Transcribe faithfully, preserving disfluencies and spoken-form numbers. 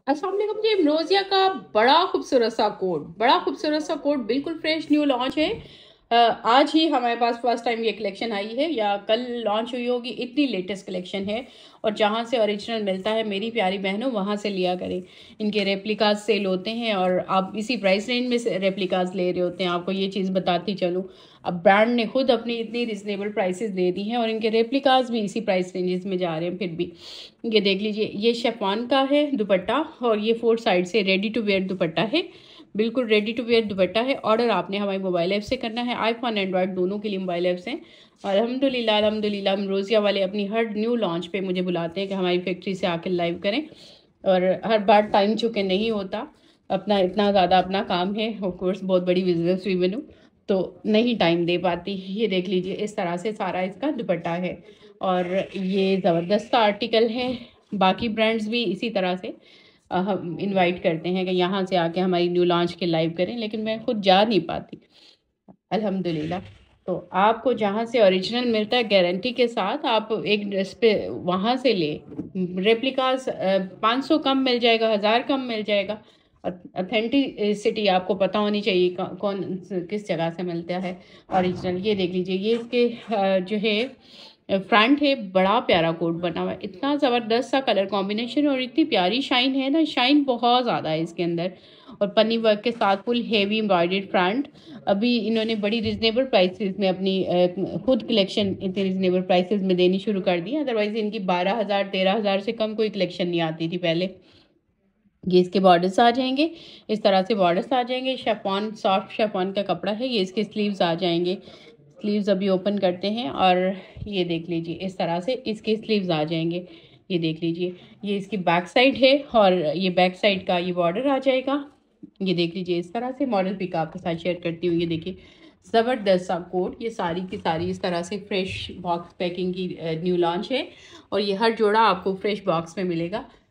अस्सलाम वालेकुम जी। अमरोजिया का बड़ा खूबसूरत सा कोट, बड़ा खूबसूरत सा कोट, बिल्कुल फ्रेश न्यू लॉन्च है। अ, आज ही हमारे पास फर्स्ट टाइम ये कलेक्शन आई है या कल लॉन्च हुई होगी, इतनी लेटेस्ट कलेक्शन है। और जहाँ से ओरिजिनल मिलता है मेरी प्यारी बहनों, वहाँ से लिया करें। इनके रेप्लिकाज सेल होते हैं और आप इसी प्राइस रेंज में से रेप्लिकाज ले रहे होते हैं। आपको ये चीज़ बताती चलूँ, अब ब्रांड ने खुद अपनी इतनी रिजनेबल प्राइसेस दे दी हैं और इनके रेप्लिकाज भी इसी प्राइस रेंजेस में जा रहे हैं। फिर भी ये देख लीजिए, ये शेफवान का है दुपट्टा और ये फोर साइड से रेडी टू वेयर दुपट्टा है, बिल्कुल रेडी टू वेयर दुपट्टा है। ऑर्डर आपने हमारी मोबाइल ऐप से करना है। आईफोन एंड्रॉयड दोनों के लिए मोबाइल ऐप्स हैं। अल्हम्दुलिल्लाह अल्हम्दुलिल्लाह अमरोजिया वाले अपनी हर न्यू लॉन्च पे मुझे बुलाते हैं कि हमारी फैक्ट्री से आकर लाइव करें, और हर बार टाइम चुके नहीं होता। अपना इतना ज़्यादा अपना काम है, ऑफ कोर्स बहुत बड़ी बिजनेस वीमन हूँ तो नहीं टाइम दे पाती। ये देख लीजिए, इस तरह से सारा इसका दुपट्टा है और ये ज़बरदस्त आर्टिकल है। बाकी ब्रांड्स भी इसी तरह से अ, हम इनवाइट करते हैं कि यहाँ से आके हमारी न्यू लॉन्च के लाइव करें, लेकिन मैं खुद जा नहीं पाती अल्हम्दुलिल्लाह। तो आपको जहाँ से ओरिजिनल मिलता है गारंटी के साथ, आप एक ड्रेस पे वहाँ से ले। रेप्लिकास पाँच सौ कम मिल जाएगा, हज़ार कम मिल जाएगा। अथेंटिसिटी आपको पता होनी चाहिए कौ- कौन किस जगह से मिलता है ओरिजिनल। ये देख लीजिए, ये इसके अ, जो है फ्रंट है, बड़ा प्यारा कोट बना हुआ है, इतना ज़बरदस्त सा कलर कॉम्बिनेशन और इतनी प्यारी शाइन है ना, शाइन बहुत ज़्यादा है इसके अंदर। और पन्नी वर्क के साथ फुल हेवी एम्ब्रॉयडर्ड फ्रंट। अभी इन्होंने बड़ी रिजनेबल प्राइसेस में अपनी अ, खुद कलेक्शन इतनी रिजनेबल प्राइसेस में देनी शुरू कर दी। अदरवाइज इनकी बारह हज़ार तेरह हज़ार से कम कोई कलेक्शन नहीं आती थी पहले। ये इसके बॉर्डर्स आ जाएंगे, इस तरह से बॉर्डर्स आ जाएंगे। शेफॉन, सॉफ्ट शेफॉन का कपड़ा है। ये इसके स्लीव्स आ जाएंगे। स्लीव्स अभी ओपन करते हैं और ये देख लीजिए, इस तरह से इसके स्लीव्स आ जाएंगे। ये देख लीजिए, ये इसकी बैक साइड है और ये बैक साइड का ये बॉर्डर आ जाएगा। ये देख लीजिए, इस तरह से मॉडल पिक आपके साथ शेयर करती हूँ। ये देखिए, ज़बरदस्त सा कोट, ये सारी की सारी इस तरह से फ्रेश बॉक्स पैकिंग की न्यू लॉन्च है और ये हर जोड़ा आपको फ्रेश बॉक्स में मिलेगा।